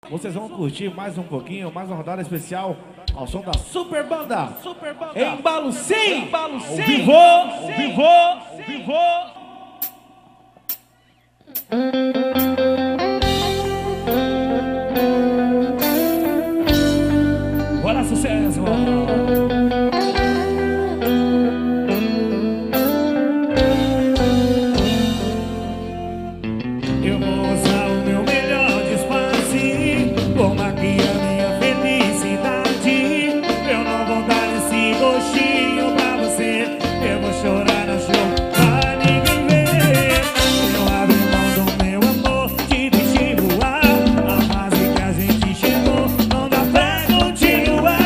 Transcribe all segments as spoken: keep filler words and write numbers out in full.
Vocês vão curtir mais um pouquinho, mais uma rodada especial ao som da Super Banda. Super Banda. Embalo sim! Embalo sim! Vivo! Vivo! Vivo! Bora, sucesso! Eu vou usar o meu melhor disfarce, como aqui a minha felicidade. Eu não vou dar esse gostinho pra você. Eu vou chorar no show pra ninguém ver. Eu abro mão do meu amor, te deixei voar. A fase que a gente chegou não dá pra continuar.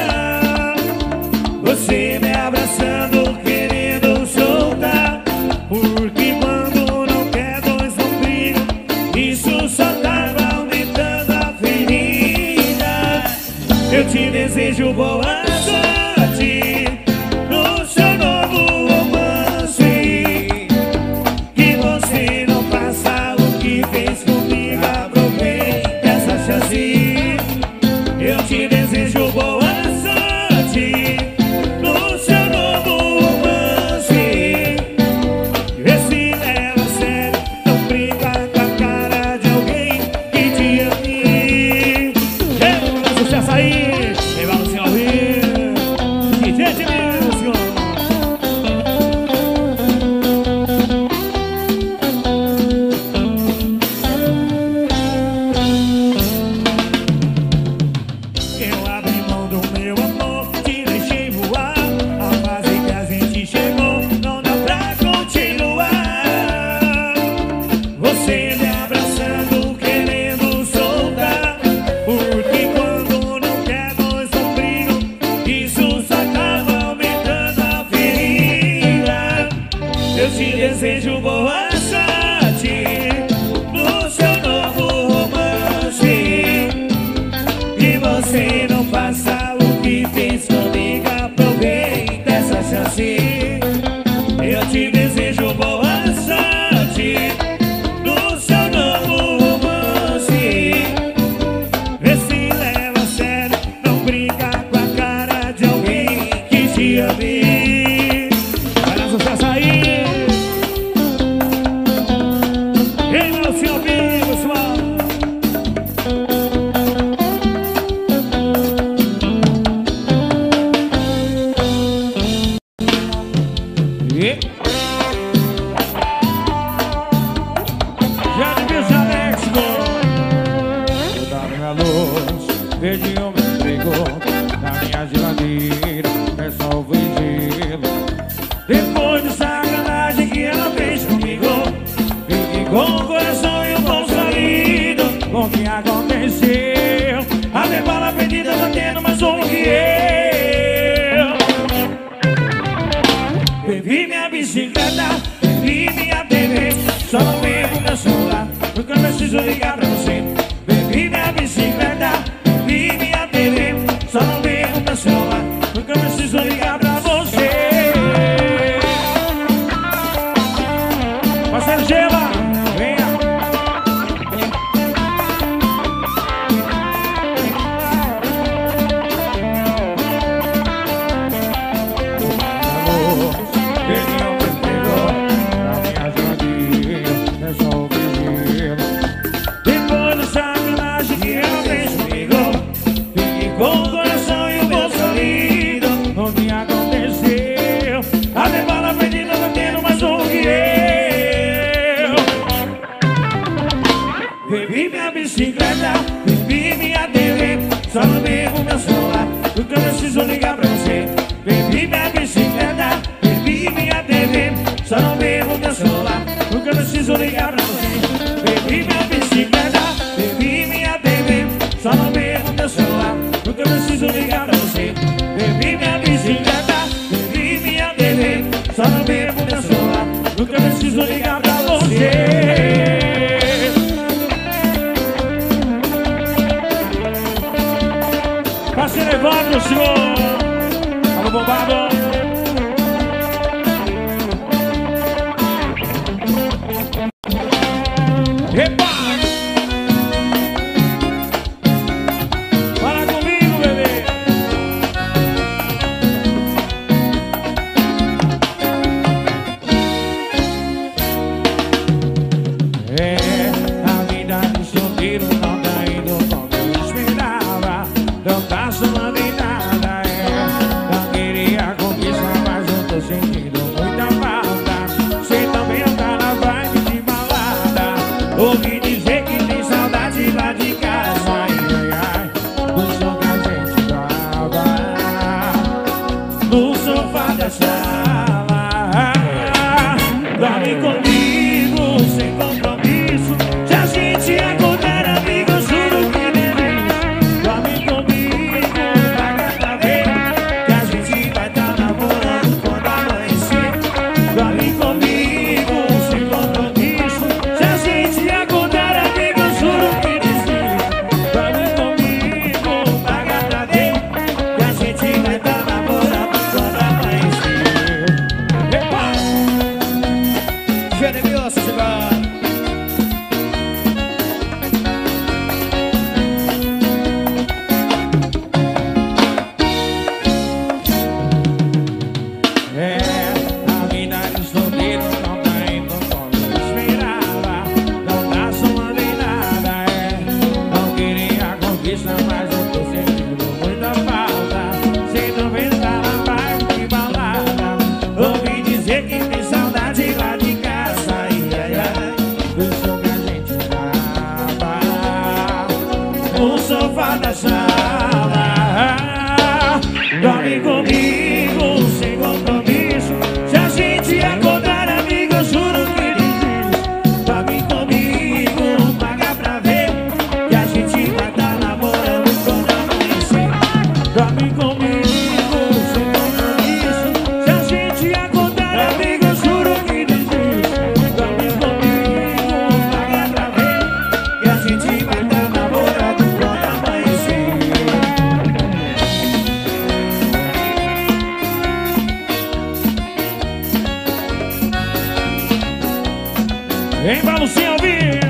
Você me abraçando, querendo soltar, porque quando não quer dois não brigam. Isso só tava aumentando a ferida. Eu te desejo boa sorte no seu novo romance. Que você não faça o que fez comigo. Aproveite essa chance. Eu te desejo boa sorte no seu novo romance. Vê se leva a sério, não brinca com a cara de alguém que te ame. É, sucesso aí, leva o senhor Rio, que gente meu senhor. Eu abri mão do meu amor, te deixei voar. A fase que a gente chegou não dá pra continuar. Você me abraçando, querendo soltar, porque quando não quer dois não brigam. Isso só tava aumentando a ferida. Eu te desejo boa sorte no seu novo romance. E você não faça o que fez comigo. Aproveita essa chance. Eu te desejo boa sorte no seu novo romance. Vê se leva a sério, não brinca com a cara de alguém que te ame. Olha sucesso aí. Ei, meu senhor, pessoal. E Já devia ser México. toda minha luz, verdinho me entregou. Na minha geladeira é só o gelo. Depois de sacanagem que ela fez comigo, fiquei com o coração e o bolso salido. Com o que aconteceu? A minha bala perdida tá tendo mais um que eu. Bebi minha bicicleta, bebi minha T V, só não bebo meu celular, porque eu preciso ligar pra você. Bebi minha bicicleta, bebi minha T V, só não bebo meu celular, porque eu preciso ligar pra você. Parceiro Gela, venha. Verdinho me entregou. Na minha geladeira é só o gelo. Depois da sacanagem que ela fez comigo, fiquei com o coração e o bolso salido. O que aconteceu? A minha bala perdida tá tendo mais um que eu. Bebi minha bicicleta, bebi minha T V, só não bebo meu celular, porque eu preciso ligar pra você. Bebi minha bicicleta, bebi minha T V, só não bebo meu celular, porque eu preciso ligar pra você. Bebi minha bicicleta, bebi minha T V, só não bebo meu celular, porque eu preciso ligar pra você. Bebi minha bicicleta, bebi minha T V, só não bebo meu celular, porque eu preciso ligar pra você. Parceiro Evandro, senhor. Alô, bombado. Epa! Isso, mas eu tô sentindo muita falta. Sem dúvida ela vai me balada. Ouvi dizer que tem saudade lá de casa. Ai, ai, ai, do som que a gente tava no sofá da sala. Dorme comigo sem compromisso. Se a gente acordar, amigo, eu juro que desisto. Dorme comigo, paga pra ver que a gente vai tá namorando quando amanhecer. Dorme comigo sem compromisso. Se a gente acordar, amigo, eu juro que desisto. Dorme comigo, paga pra ver que a gente vai tá namorando quando amanhecer. Embalo sem ouvir.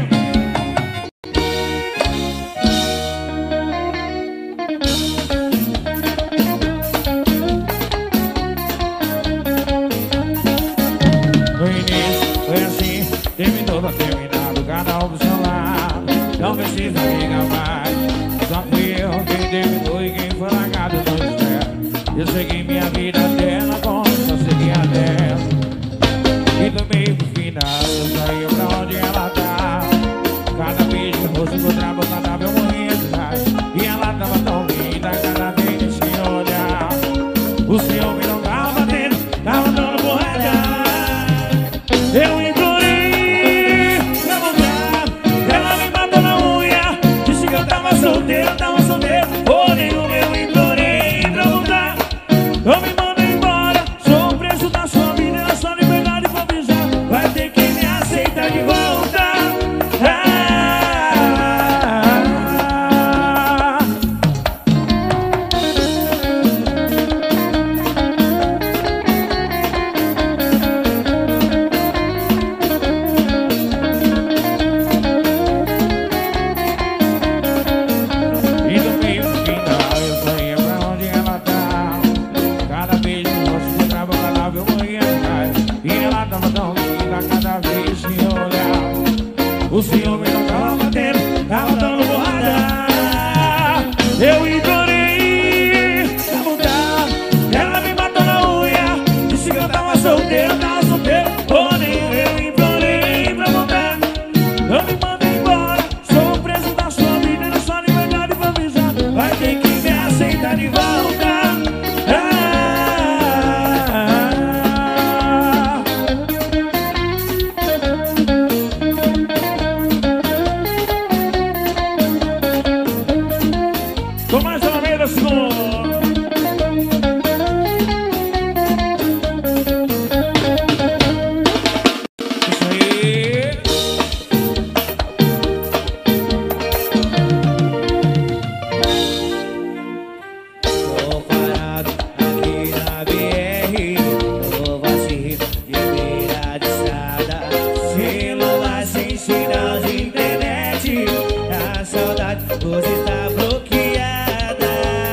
No início foi assim, terminou pra terminar, cada um pro seu lado. Não precisa ligar mais. Só fui eu quem terminou e quem foi largado não espera. Eu segui minha vida dela, como só segui a dela. E do meio pro final eu saí pra onde ela tá. Cada beijo no rosto encontrava, cada eu morria de raiva. E ela tava tão linda, cada vez que olhar. O ciúme não tava batendo, tava dando porrada. Eu implorei pra voltar, ela me matou na unha. Disse que eu tava solteiro, tava solteiro. Porém o meu implorei pra voltar. Eu me mando embora, sou preso da sua vida, na sua liberdade vou pisar. Vai ter que me aceitar de volta. Ah, e do meio pro final eu só ia pra onde ela tá. Cada vez que eu encontrava a palavra eu morria de raiva. E ela tava tão linda cada vez que eu olhava. O ciúme não tava batendo, tava dando porrada. Eu implorei pra mudar, ela me matou na unha. Disse que eu tava solteiro, tava solteiro. Porém eu implorei pra mudar. Eu me mando embora, sou preso da sua vida, na sua liberdade vou avisar. Vai ter que me aceitar de volta. Ah, com mais uma vez, senhor. Isso aí. Tô parado aqui na B R, no vazio de beira de estrada. Celular sem sinal de internet, a saudade hoje tá bloqueada.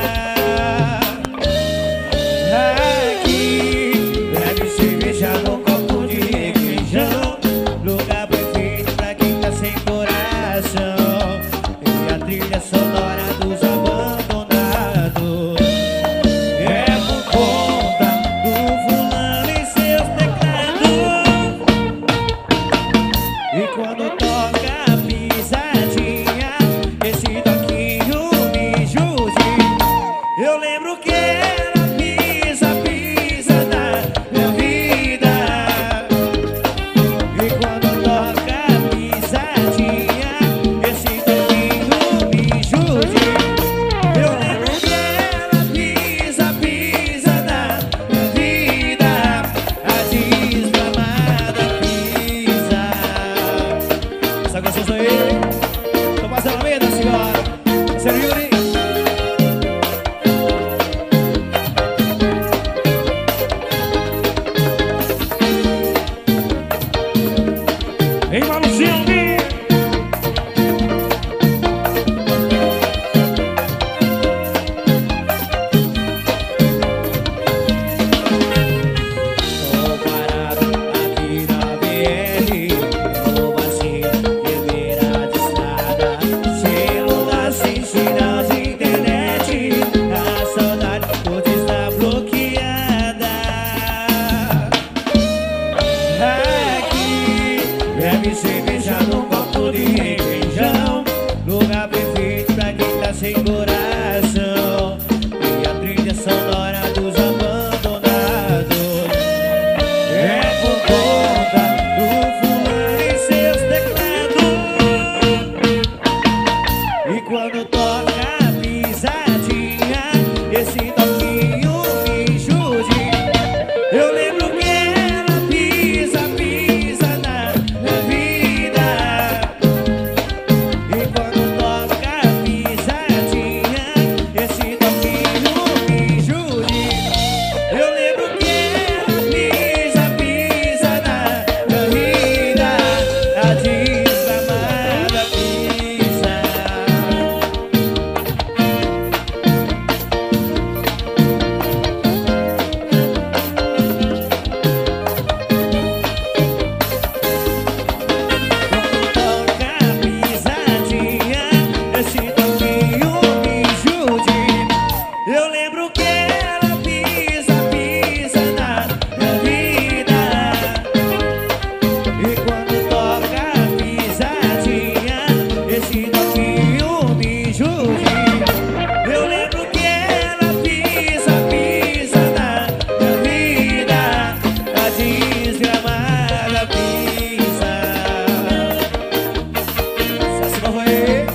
Aqui, bebe cerveja no copo de requeijão, lugar perfeito pra quem tá sem coração. E a trilha sonora dos abandonados é por conta do fulano e seus teclados. E quando toca a pisadinha, esse toquinho me judia. Eu lembro que era pisa, pisa da minha vida. E quando toca a pisadinha, esse toquinho me judia. toca pisadinha, esse toquinho me judia. Eu lembro que ela pisa, pisa na minha vida. E quando toca pisadinha, esse toquinho me judia. Eu lembro que ela pisa, pisa na minha vida. A desgramada pisa. Toca pisadinha, esse toquinho me judia. Eu lembro que ela pisa, pisa na minha vida. E quando toca pisadinha, esse toquinho me judia. Eu lembro que ela pisa, pisa na minha vida. A desgramada pisa. Se não foi.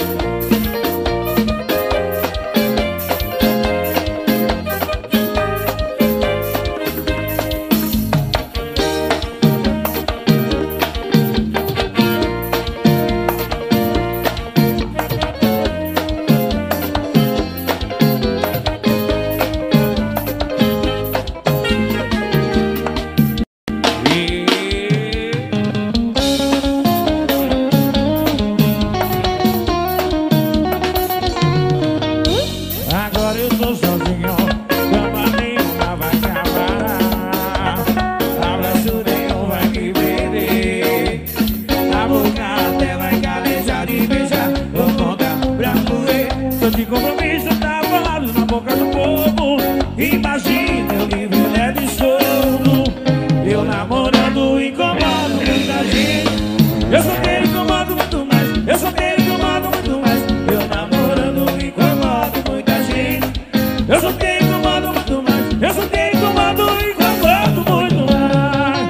Agora eu tô sozinho, cama nenhuma vai acabar. Abraço nenhum vai me prender. A boca até vai calejar de beijar. Vou contar pra morrer. Tô de compromisso, tá falado na boca do povo. Imagina eu livre, leve e solto. Eu namorando incomodo muita gente. Eu só quero incomodo muito mais. Eu só quero incomodo muito mais. Eu namorando incomodo muita gente. Eu só tenho incomodo muito mais. Eu só tenho incomodo e incomodo muito mais.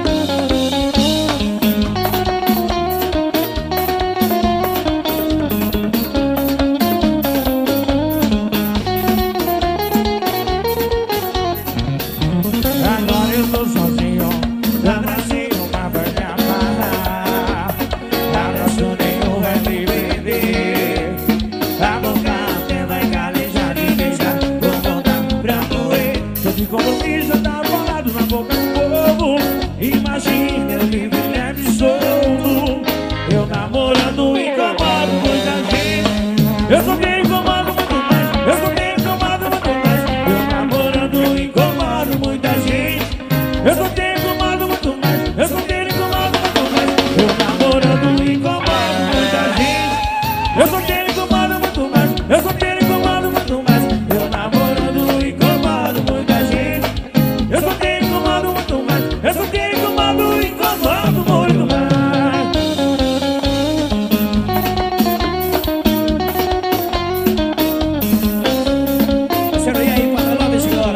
Agora eu tô sozinho, abracinho uma vai me amarrar. Abraço nenhum vai me prender. A boca até vai calejar de beijar. Vou voltar pra morrer. Tô de compromisso, tá bolado na boca do povo. Imagina eu livre, leve e solto. Eu namorando incomodo muita gente. Eu só tenho incomodo muito mais. Eu só tenho incomodo muito mais. Eu namorando incomodo muita gente. Eu só tenho incomodo muito mais. Eu só tenho incomodo muito mais. Eu namorando incomodo muita gente. Eu só tenho incomodo muito mais. Eu só tenho incomodo muito mais. Eu namorando incomodo muita gente. Eu só tenho incomodo muito mais. Eu só tenho incomodo incomodo muito mais. Você não ia aí para lá, senhora.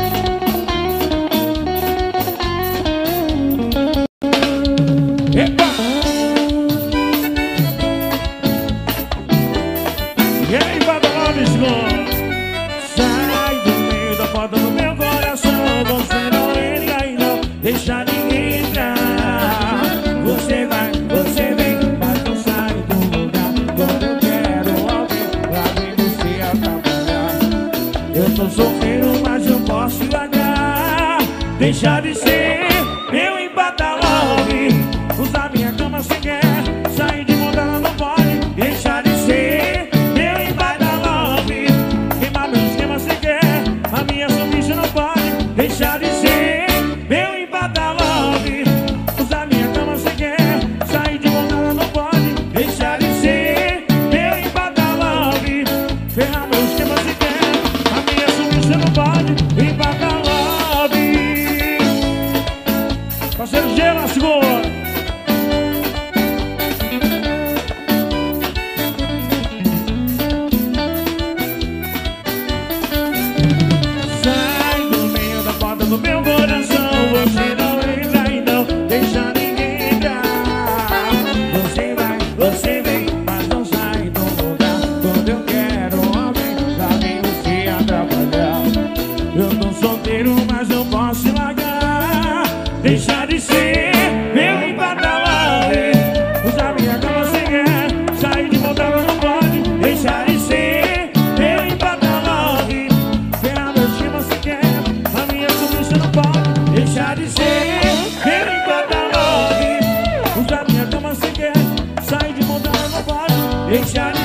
Epa! E aí, Badaló, Visconde? Sai do meio da porta do meu coração. Você não entra e não deixa ninguém entrar. Você vai, você vem, mas não sai do lugar. Quando eu quero alguém pra ver você atrapalhar. Eu tô solteiro, mas eu posso largar. Deixar de ser meu empata-love. Usar minha cama se quer. Sair de moda ela não pode. Deixar de ser meu empata-love. Queimar meu esquema se quer. A minha subbicha não pode. Deixar de ser meu empata-love. Usar minha cama se quer. Sair de moda ela não pode. Deixar de ser meu empata-love. Ferrar meu esquema se quer. A minha subbicha não pode. Empata-love. Deixa